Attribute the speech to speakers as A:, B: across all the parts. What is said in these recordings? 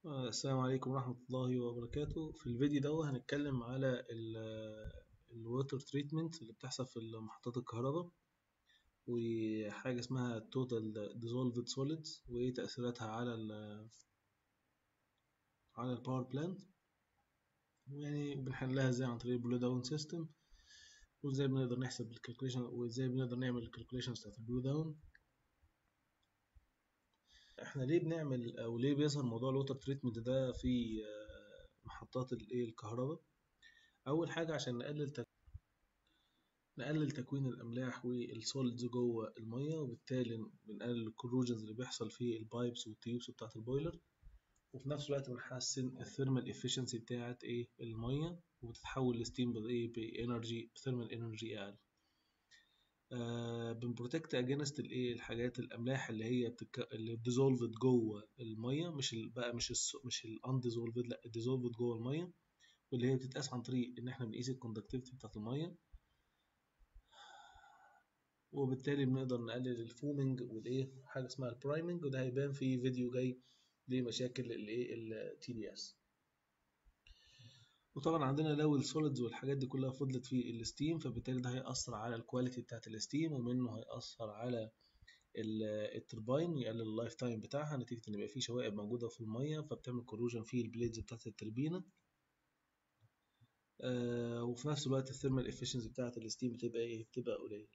A: السلام عليكم ورحمة الله وبركاته. في الفيديو ده هنتكلم على الووتر تريتمنت اللي بتحصل في محطات الكهرباء، وحاجة اسمها توتال ديزولفد سوليدز وايه تأثيراتها على الباور بلانت، يعني بنحلها ازاي عن طريق البلو داون سيستم، وازاي بنقدر نحسب الكالكوليشن، وازاي بنقدر نعمل الكالكوليشن بتاعت البلو داون. احنا ليه بنعمل او ليه بيظهر موضوع الووتر تريتمنت ده في محطات الكهرباء؟ اول حاجة عشان نقلل تكوين الأملاح والسوليدز جوه المية، وبالتالي بنقلل الكروجنز اللي بيحصل في البايبس والتيوبس بتاعة البويلر، وفي نفس الوقت بنحسن الثيرمال افشنسي بتاعة المية، وبتتحول لستيم بانرجي ثيرمال انرجي اقل. بنبروتكت اجينست الحاجات الاملاح اللي هي اللي ديزولفد جوه الميه، مش الانديزولفد، لا الديزولفد جوه الميه، واللي هي بتتقاس عن طريق ان احنا بنقيس الكوندكتيفيتي بتاعت الميه، وبالتالي بنقدر نقلل الفومنج حاجه اسمها البرايمنج، وده هيبان في فيديو جاي لمشاكل التي دي اس. وطبعا عندنا لو السوليدز والحاجات دي كلها فضلت في الستيم، فبالتالي ده هيأثر على الكواليتي بتاعت الستيم، ومنه هيأثر على الترباين، يقلل اللايف تايم بتاعها نتيجة ان يبقى في شوائب موجودة في المية فبتعمل كوروجن في البليدز بتاعت التربينة. وفي نفس الوقت الثيرمال افشنسي بتاعت الستيم بتبقى قليل.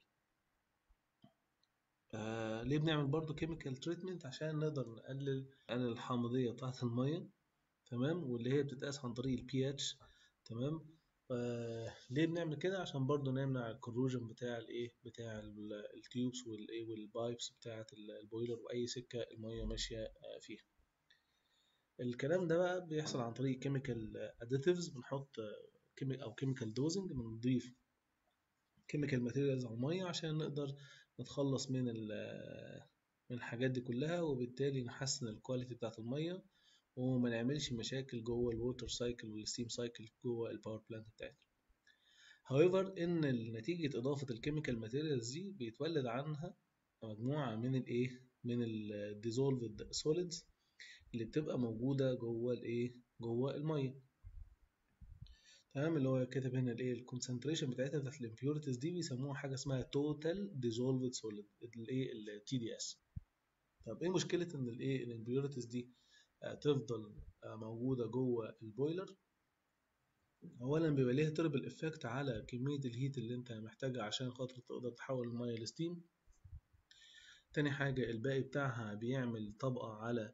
A: ليه بنعمل برضو كيميكال تريتمنت؟ عشان نقدر نقلل الحامضية بتاعة المية، تمام، واللي هي بتتقاس عن طريق البي اتش، تمام. ليه بنعمل كده؟ عشان برضو نمنع الكروجن بتاع التيوبس والبايبس بتاعة البويلر واي سكة المية ماشية فيها. الكلام ده بقى بيحصل عن طريق كيميكال اديتيفز، بنحط او كيميكال دوزنج، بنضيف كيميكال ماتيريالز على المية عشان نقدر نتخلص من الحاجات دي كلها، وبالتالي نحسن الكواليتي بتاعت المية، وما نعملش مشاكل جوه الووتر سايكل والستيم سايكل جوه الباور بلانت بتاعتنا. however ان نتيجة اضافة الكيميكال ماتيريالز دي بيتولد عنها مجموعة من الديزولفد سوليدز اللي بتبقى موجودة جوه المية، تمام. اللي هو كاتب هنا الكونسنتريشن بتاعتها بتاعت الامبيورتيز دي بيسموها حاجة اسمها توتال ديزولفد سوليد، التي دي اس. طب ايه مشكلة ان الامبيورتيز دي تفضل موجودة جوه البويلر؟ اولا بيبقى ليها تربل افكت على كمية الهيت اللي انت محتاجها عشان خاطر تقدر تحول المية لستيم. تاني حاجة الباقي بتاعها بيعمل طبقة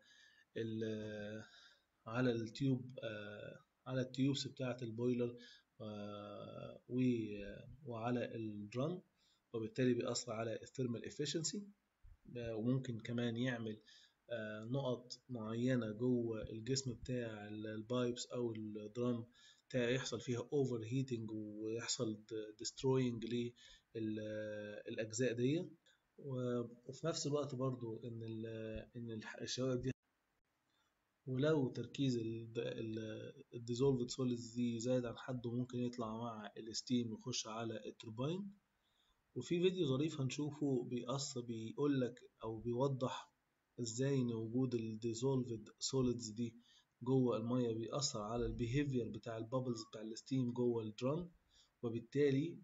A: على التيوب، على التيوبس بتاعة البويلر، وعلى الدرام، وبالتالي بيأثر على الثيرمال افشنسي، وممكن كمان يعمل نقط معينة جوه الجسم بتاع البايبس أو الدرام يحصل فيها اوفر هيتنج، ويحصل ديستروينج للأجزاء دي. وفي نفس الوقت برضو إن الشوائب دي، ولو تركيز الديزولفد سوليدز دي زاد عن حده ممكن يطلع مع الستيم ويخش على التوربين. وفي فيديو ظريف هنشوفه بيقول لك او بيوضح ازاي ان وجود الديزولفد سوليدز دي جوه الميه بيأثر على البيهيفير بتاع البابلز بتاع الستيم جوه الدرام، وبالتالي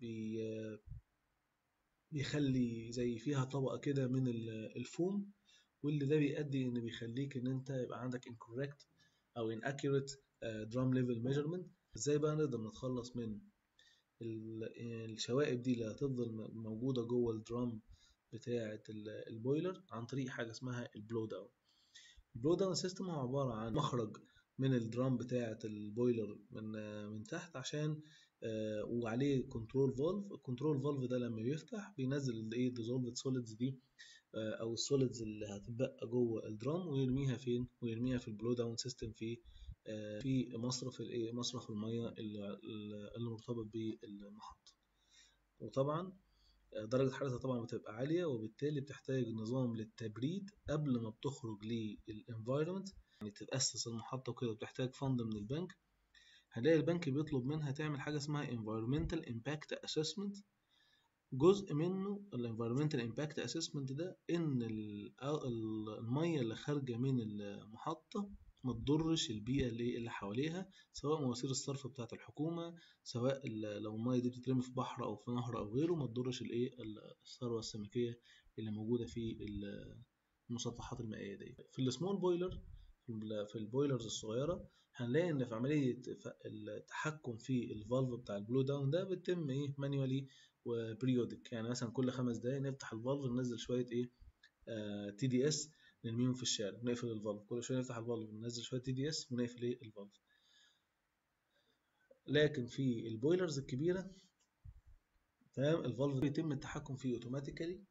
A: بيخلي زي فيها طبقة كده من الفوم، واللي ده بيؤدي ان بيخليك ان انت يبقى عندك incorrect او inaccurate drum level measurement. ازاي بقى نقدر نتخلص من الشوائب دي اللي هتفضل موجودة جوه الدرام بتاعة البويلر؟ عن طريق حاجة اسمها البلو داون. البلو داون سيستم هو عبارة عن مخرج من الدرام بتاعة البويلر من تحت، عشان وعليه كنترول فالف. الكنترول فالف ده لما بيفتح بينزل الديزولفد سوليدز دي، او السوليدز اللي هتتبقى جوه الدرام، ويرميها فين؟ ويرميها في البلو داون سيستم في مصرف الميه اللي مرتبط بالمحطة. وطبعا درجة حرارتها طبعا بتبقى عالية، وبالتالي بتحتاج نظام للتبريد قبل ما بتخرج للانفايرمنت، يعني تتأسس المحطة وكده، بتحتاج فند من البنك. هنلاقي البنك بيطلب منها تعمل حاجة اسمها environmental impact assessment. جزء منه الانفيرمنتال امباكت اسسمنت ده ان الميه اللي خارجه من المحطه ما تضرش البيئة اللي حواليها، سواء مواسير الصرف بتاعة الحكومة، سواء لو المية دي بتترمي في بحر أو في نهر أو غيره، ما تضرش الثروة السمكية اللي موجودة في المسطحات المائية دي. في السمول بويلر، في البويلرز الصغيرة، هنلاقي إن في عملية التحكم في الفالف بتاع البلو داون ده بتتم مانيوالي وبريودك. يعني مثلا كل 5 دقايق نفتح الفالف، ننزل شوية تي دي اس، نرميهم في الشارع، نقفل الفالف. كل شويه نفتح الفالف، ننزل شويه تي دي اس، ونقفل الفالف. لكن في البويلرز الكبيره، تمام، الفالف بيتم التحكم فيه اوتوماتيكالي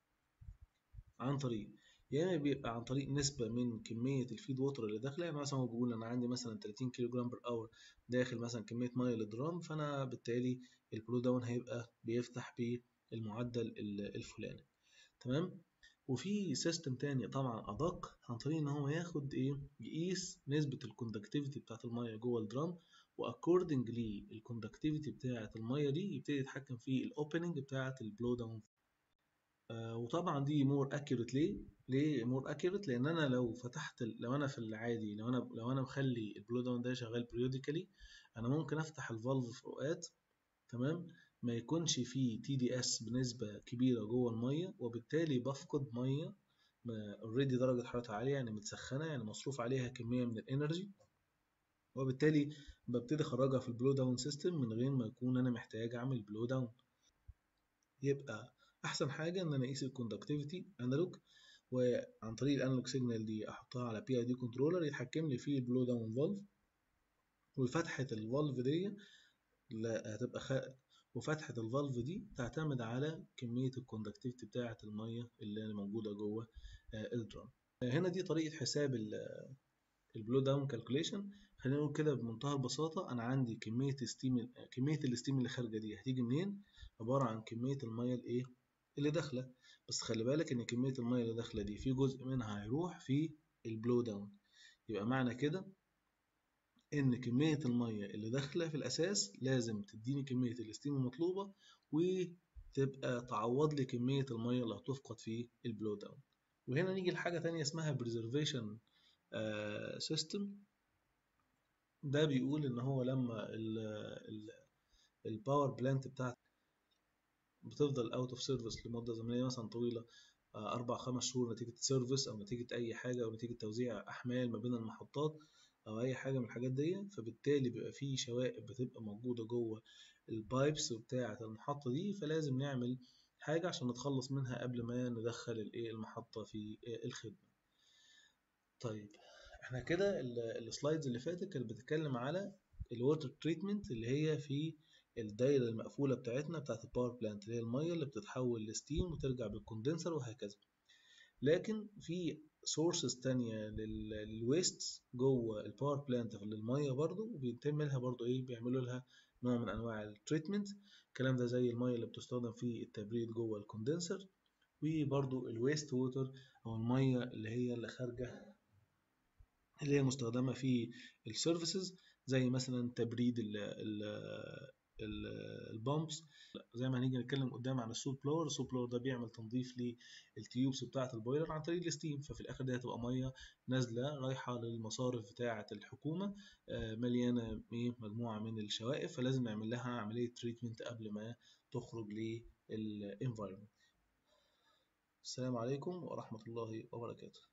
A: عن طريق، يا اما بيبقى عن طريق نسبه من كميه الفيد ووتر اللي داخله. يعني مثلا هو بيقول انا عندي مثلا 30 كيلو جرام بر اور داخل مثلا كميه ميه للدرام، فانا بالتالي البلو داون هيبقى بيفتح بالمعدل الفلاني، تمام. وفي سيستم تاني طبعا ادق، عن طريق ان هو ياخد يقيس نسبة الكوندكتيفيتي بتاعت المية جوه الدرام، واكوردنج للكوندكتيفيتي بتاعت المية دي يبتدي يتحكم في الاوبننج بتاعت البلو داون. وطبعا دي مور اكيوريت. ليه مور اكيوريت؟ لان انا لو فتحت لو انا في العادي، لو انا مخلي البلو داون ده شغال بريوديكالي، انا ممكن افتح الفالف في اوقات، تمام، ما يكونش فيه تي دي اس بنسبة كبيرة جوه المية، وبالتالي بفقد مية اوريدي درجة حرارتها عالية، يعني متسخنة، يعني مصروف عليها كمية من الانرجي، وبالتالي ببتدي اخرجها في البلو داون سيستم من غير ما يكون انا محتاج اعمل بلو داون. يبقى احسن حاجة ان انا اقيس الكوندكتيفيتي انالوج، وعن طريق الانالوج سيجنال دي احطها على بي اي دي كنترولر يتحكم لي في البلو داون فالف، وفتحة الفالف دي لا هتبقى وفتحة الفالف دي تعتمد على كمية الكوندكتيفيتي بتاعة المية اللي موجودة جوه الدرام. هنا دي طريقة حساب البلو داون كالكوليشن. خلينا نقول كده بمنتهى البساطة، أنا عندي كمية الستيم اللي خارجة دي هتيجي منين؟ عبارة عن كمية المية اللي داخلة. بس خلي بالك إن كمية المية اللي داخلة دي في جزء منها هيروح في البلو داون. يبقى معنى كده ان كمية المية اللي داخلة في الاساس لازم تديني كمية الستيم المطلوبة، وتبقى تعوض لي كمية المية اللي هتفقد في البلو داون. وهنا نيجي لحاجة تانية اسمها preservation system. ده بيقول ان هو لما الباور بلانت بتاعتك بتفضل اوت اوف سيرفيس لمدة زمنية مثلا طويلة، 4 5 شهور، نتيجة سيرفيس أو نتيجة أي حاجة، أو نتيجة توزيع أحمال ما بين المحطات، أو أي حاجة من الحاجات دي، فبالتالي بيبقى فيه شوائب بتبقى موجودة جوه البايبس بتاعة المحطة دي، فلازم نعمل حاجة عشان نتخلص منها قبل ما ندخل المحطة في الخدمة. طيب احنا كده السلايدز اللي فاتت كانت بتتكلم على الووتر تريتمنت اللي هي في الدايره المقفوله بتاعتنا بتاعت الباور بلانت، اللي هي الميه اللي بتتحول لستيم وترجع بالكوندنسر وهكذا. لكن في سورسز تانية للويست جوه الباور بلانت للميه برضو، وبيتم لها برضو بيعملوا لها نوع من انواع التريتمنت. الكلام ده زي الميه اللي بتستخدم في التبريد جوه الكوندنسر، وبرضو الويست ووتر او الميه اللي خارجه اللي هي مستخدمة في السيرفيسز، زي مثلا تبريد البامبس. زي ما هنيجي نتكلم قدام عن السوب بلور. السوب بلور ده بيعمل تنظيف للتيوبس بتاعة البويلر عن طريق الستيم، ففي الآخر دي هتبقى مية نازلة رايحة للمصارف بتاعة الحكومة، مليانة مجموعة من الشوائب، فلازم نعمل لها عملية تريتمنت قبل ما تخرج للانفايرمنت. السلام عليكم ورحمة الله وبركاته.